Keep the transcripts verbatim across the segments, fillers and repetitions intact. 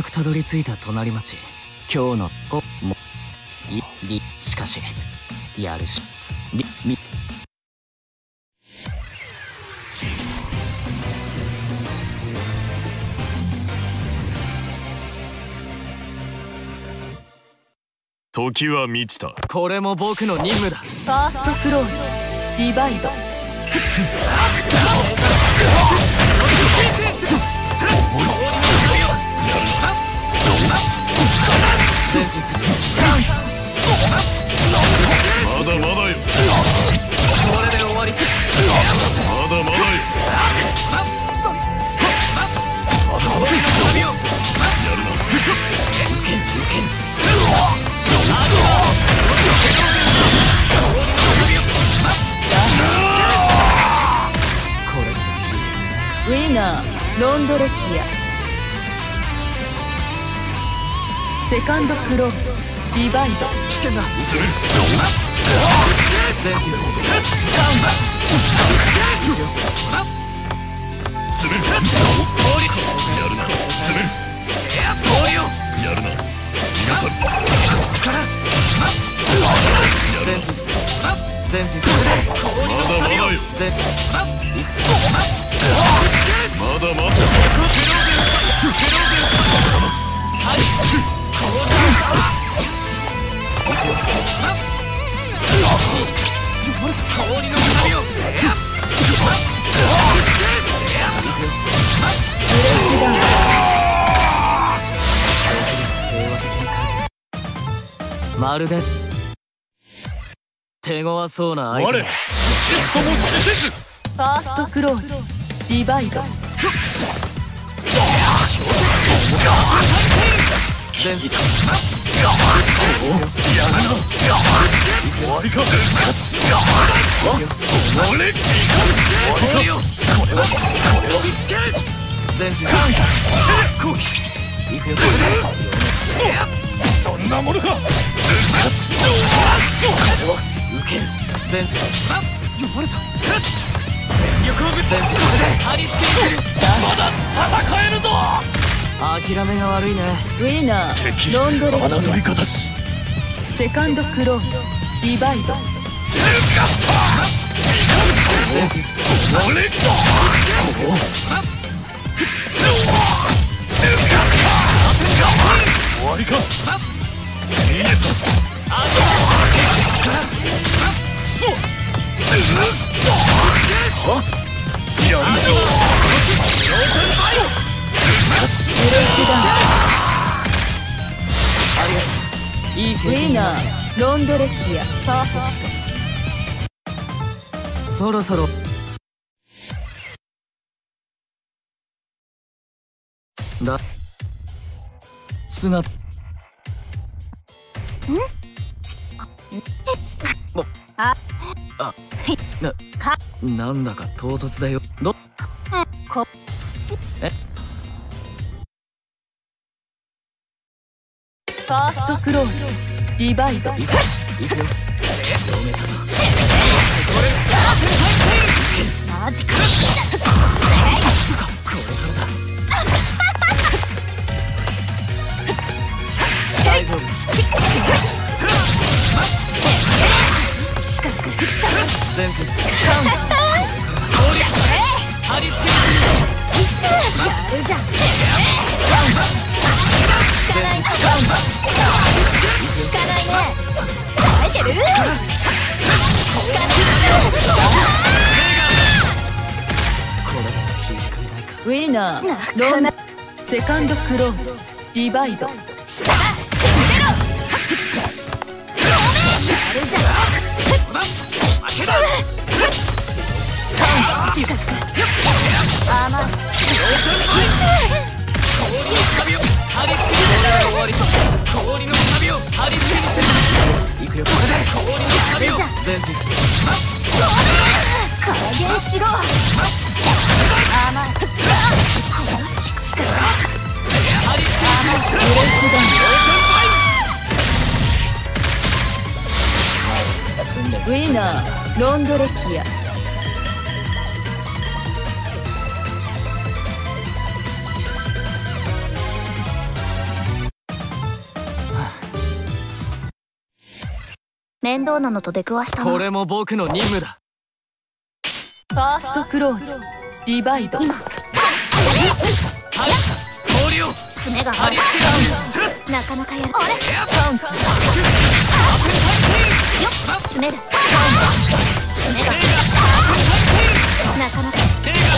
くたどり着いた隣町。今日のこもいりしかしやるしみみ時は満ちた。 これも僕の任務だ。 ファーストクローズディバイド。 まだまだよ。 これで終わり。 まだまだよ。やるな。 ウィナーロンドレキア。セカンドクローズディバイド。 危険だ。 する。 前進する。 する。やるな。する。やるな。逃がさん。 前進する。前進する。 まだまだよ。 前進。 まだまだ。 氷の髪を。まるで手強そうな相手。 我シストも死せず。 ファーストクローズディバイド。 前進。 やるな。終わりか。俺いかん。終わりか。これはこれは前進。 攻撃。いくよ。そんなものか。これは受ける。前進。読まれた。全力をぶって前進。張り付ける。 まだ戦えるぞ。 諦めが悪いね。 ウィナ敵ーロンドレキ侮りア。 方し。 セカンドクローズディバイド。 前進。 俺こう終わりか。逃げた。くそ。はやるぞ。 ブレイクダウン。 ありがとう。いいウ経験だィナね。 ーロンドレキアパーフェクそろそろだ姿。んああなかなんだか唐突だよ。どこえファーストクローズディバイド。 いくいくよ。読めたぞ。 マジか。 これからだ。大丈夫。前進。張り付ける。 やるじゃん。 前進。 効かないね。耐えてる。ウィナーロンドセカンドクローズディバイド。 氷の旅を張り付けにする。いくよ。これで氷の旅を前進。 加減しろ。甘い。力。 張り付けブレイクダウン。ウィナーロンドレキア。 面倒なのと出くわしたの。 これも僕の任務だ。 ファーストクローズリバイド。 今氷を爪が悪い。なかなかやる。あれカウンター。 よっ詰める。爪がなかなかなかなかやる。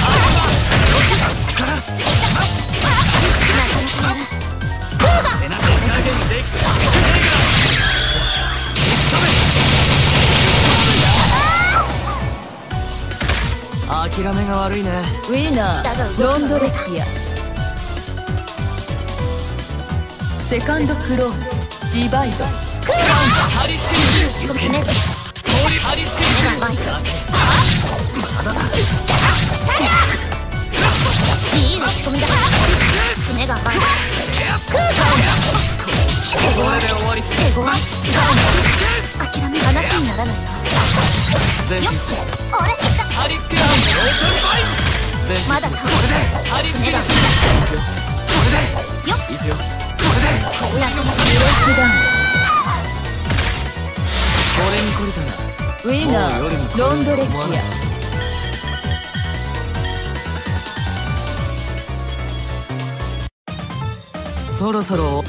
背中を加減でき諦めが悪いね。 ウィナーロンドレキア。セカンドクローズリバイド。 張り付ける詰める。 氷張り付けるバイト。いいの仕込みだ。爪がバイト。 これで終わり。 手強い。諦め話にならないな。 前進。 あれ張り付ける前進。 まだか。 張り付ける爪がよっ行くよ。 なかなかブロックダウン。 これに懲りたらウィナーロンドレキア。 そろそろ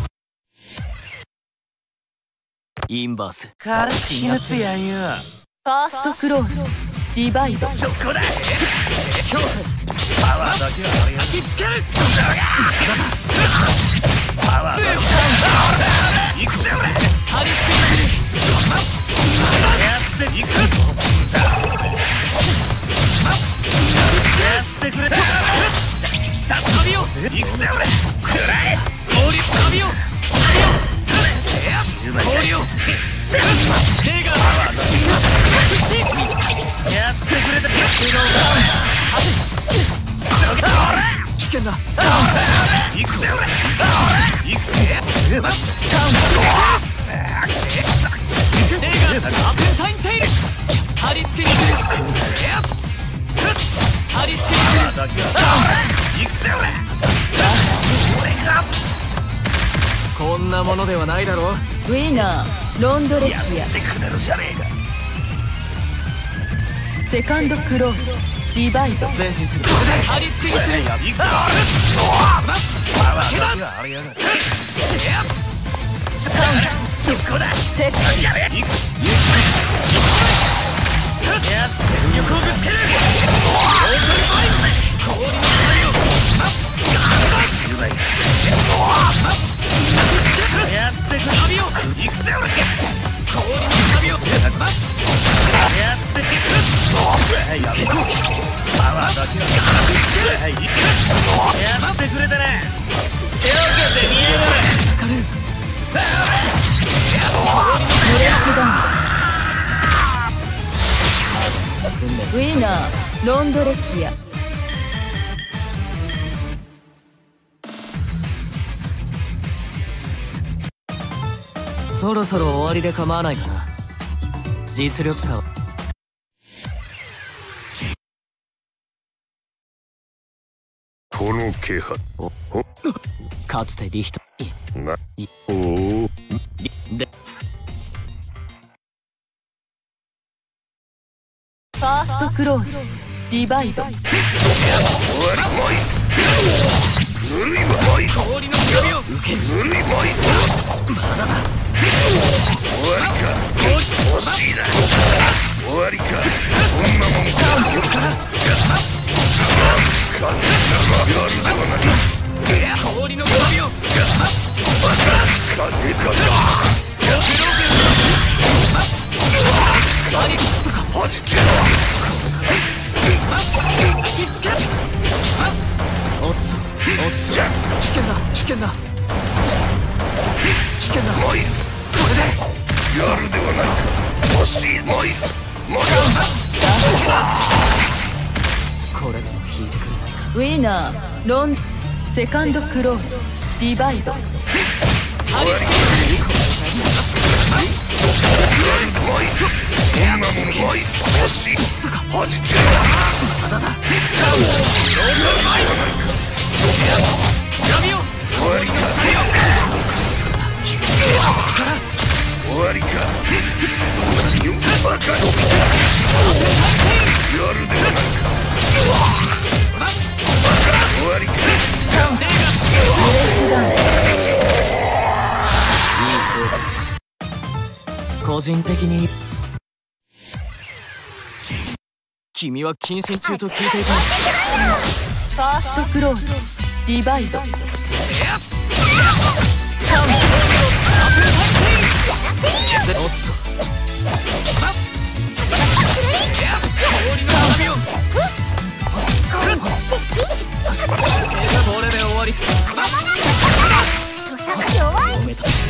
インバース軽いやつやんよ。 ファーストクローズリバイド。 そこだ恐怖パワーだけはあれがきつけるパワーだけはいくぜ俺張り付けるやっていくやってくれたサビをいくぜ俺くらえ氷サビを氷を手がやってくれた危険だ行くぜ俺行くぜ手がアペンタインテイル張り付けに来る張り付けに来る行くぜ俺俺がこんなものではないだろう。 ウィナーロンドレキア。 やってくれるじゃねえかセカンドクローズリバイド。 前進する。 張り付けに来る行くぜパワーだけはあれやがるそこだセット。 やれ行くやって全力をぶつける氷の光をやってくサビを行くぜ俺氷のサビをやってくやめろパワーだけはやってくれたね手を受けて見えるブレイクダウン。ウィナーロンドレキア。 そろそろ終わりで構わないかな。実力差をこの気配かつてリヒトな、おおでファーストクローズリバイド。 終わりまいぬるいまい氷のサビを受けぬるいまいまだだ終わりか欲しいな終わりかそんなもんか神様やるではない氷のサビを風かはじけろおっとおっとじゃ危険だ危険だ危険だ。 もういいこれでやるではないか欲しいもういいもうこれでも引いてくれないか。 ウィナーロンセカンドクローズリバイド。 終わりかもういいそんなものもういい欲しいはじけろまだだサビを終わりか終わりかやるではないか。終わりか。 個人的に君は謹慎中と聞いていた。 ファーストクローズディバイド。おっとこれで終わり。おめでとう。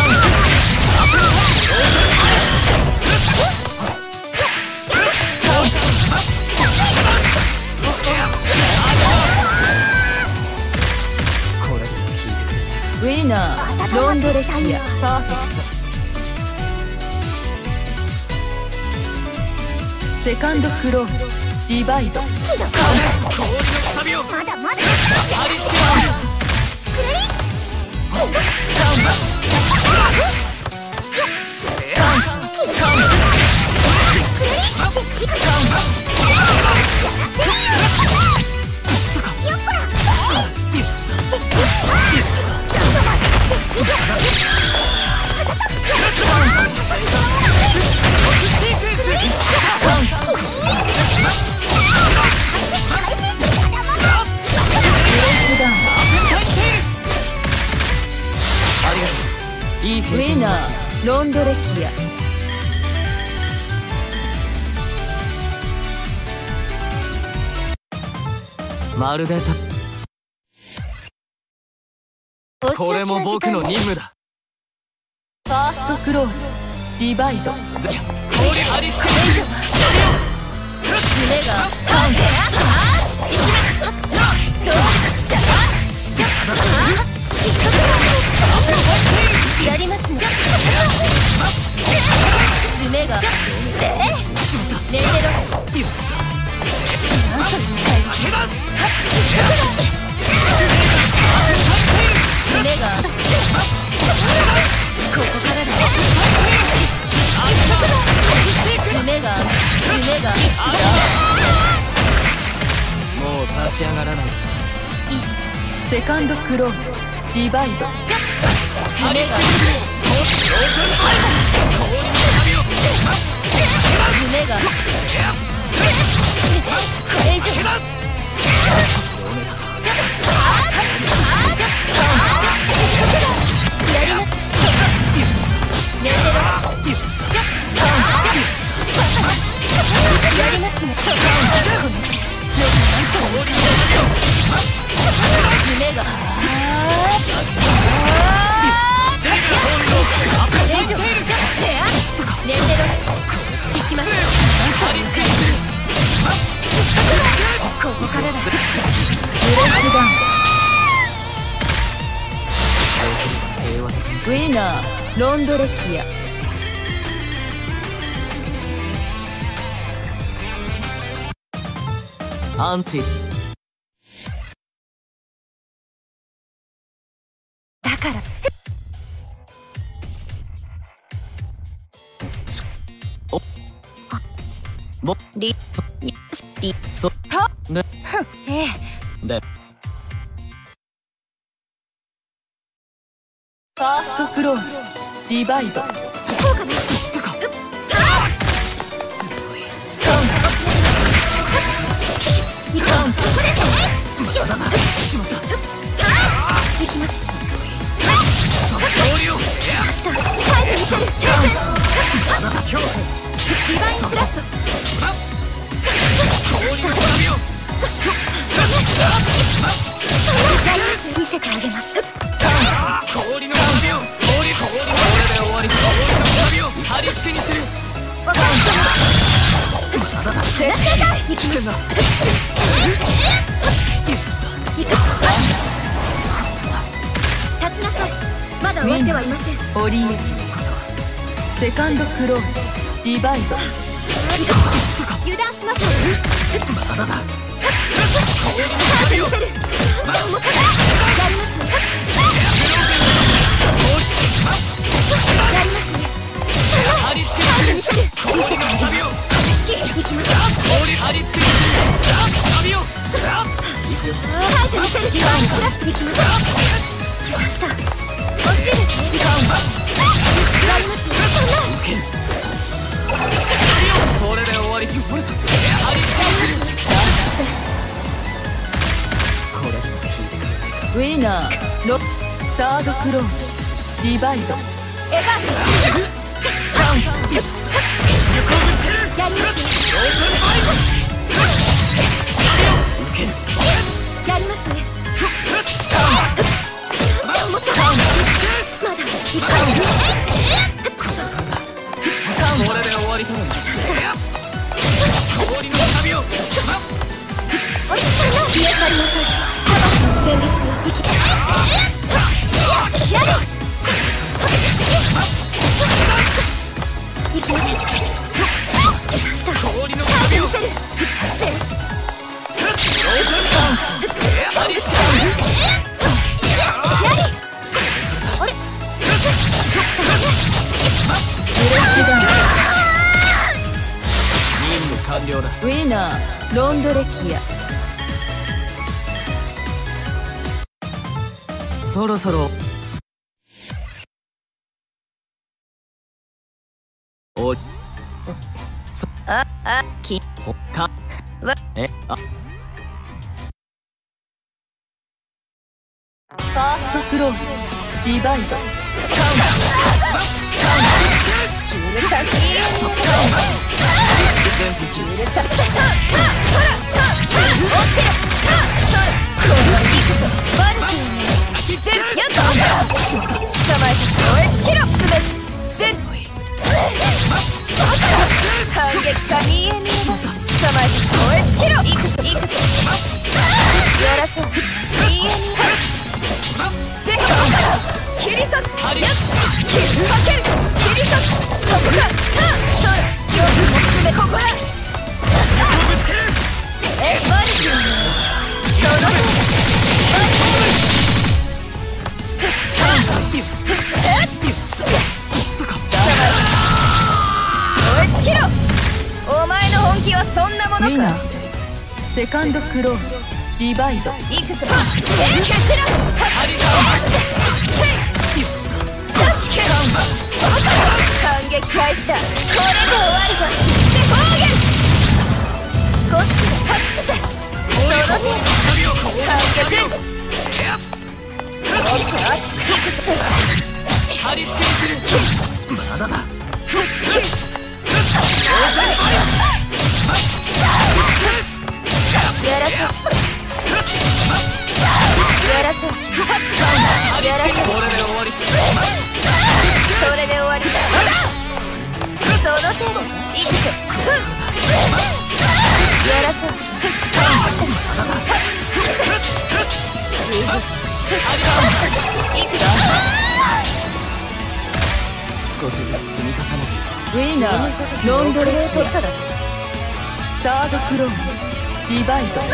ウィナーロンドレキアパーフェクト。セカンドクローズディバイド。 まだまだウィナーロンドレキア。 まるでたこれも僕の任務だ。 ファーストクローズディバイド。 夢がやりますね。夢がレーゼロ。夢がここからだ。夢が夢がもう立ち上がらない。 セカンドクローズディバイド。 夢が夢がやりますレーゼロ。やりますね。夢がレンデロ引きます。ここからだ。 ブレイクダウン。ウィナーロンドレキア。 アンチだからおぼリリそたねええでファーストクローズディバイド。 効果なし。行きます。リバインクラス見せてあげます。 氷の旅を氷氷これで終わり。氷の旅を貼り付けにする。 わかった。行きます。立ちなさい。まだ終わってはいません。 オリエスセカンドクローズディバイド。 油断しません。見せる。やりますね。やりますね。見せる。見せてあげます。 ウィナーロサードクローズディバイドエヴァやりますねやりますねまだこれで終わりとなる。氷の旅を。 おりさんの見当たりません。サバスの戦慄の息やれ行きません。下氷の旅を。 見せる任務完了だ。 ウィナーロンドレキアそろそろおそああきほかわえあファーストクローズディバイド全身中。 お前の本気はそんなものウィナか。 ーセカンドクローズディバイドいくぞ。えー、蹴散ら反撃開始だ。これで終わるぞ。で方言こっちが勝つぜ。その手反撃おっとあっち行くぞ。 張り付けてる。まだだ。 やらせやらせやらせこれで終わり。 それで終わりだ。その程度いくぞ。やらせいくぞ。 少しずつ積み重ねていウィナーロンドレキアサードクローズディバイド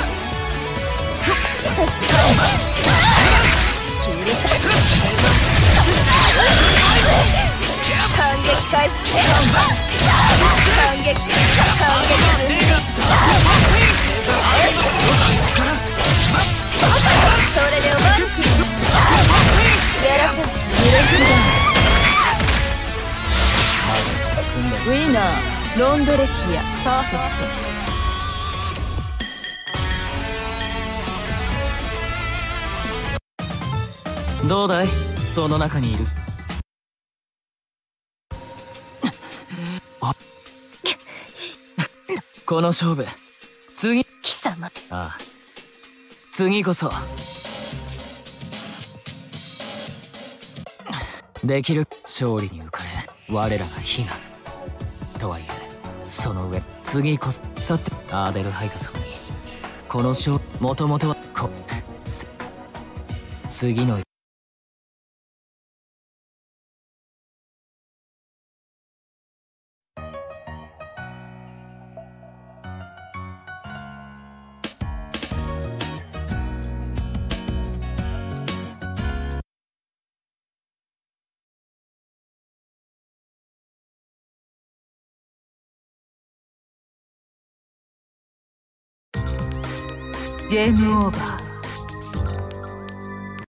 反撃開始。反撃反撃それで終わる。やらせウィナーロンドレキアパーフェクトどうだいその中にいるあこの勝負次貴様。 ああ次こそできる勝利に浮かれ我らが悲願とはいえその上次こそさてアーデルハイド様にこの勝もともとはこす次のゲームオーバー